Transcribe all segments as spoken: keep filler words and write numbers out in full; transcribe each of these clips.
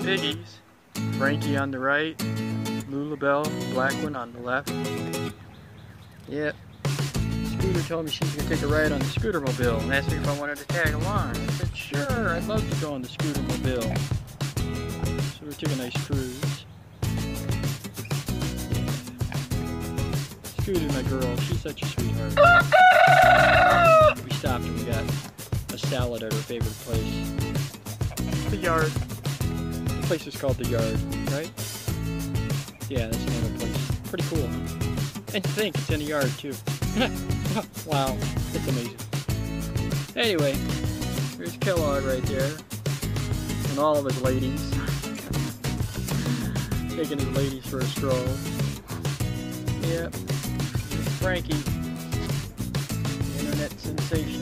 piggies. Frankie on the right, Lulabelle, black one on the left. Yep. Scooter told me she's gonna take a ride on the Scooter Mobile and asked me if I wanted to tag along. I said, sure, I'd love to go on the Scooter Mobile. So we took a nice cruise. Scooter, my girl, she's such a sweetheart. We stopped and we got a salad at her favorite place. The Yard. The place is called The Yard, right? Yeah, that's the name of the place. Pretty cool, huh? And to think it's in a yard too. Wow, it's amazing. Anyway, there's Kellogg right there. And all of his ladies. Taking his ladies for a stroll. Yep. Frankie. The internet sensation.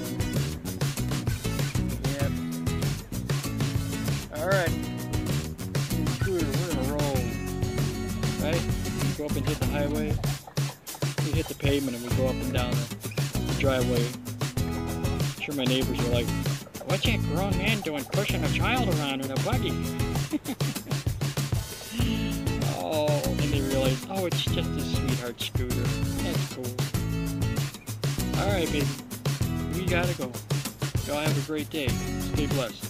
Yep. Alright. Scooter, we're gonna roll. Right? We go up and hit the highway. We hit the pavement and we go up and down the driveway. I'm sure my neighbors are like, what's that grown man doing pushing a child around in a buggy? Oh, and they realize, oh, it's just a sweetheart Scooter. That's cool. Alright, baby. We gotta go. Y'all have a great day. Stay blessed.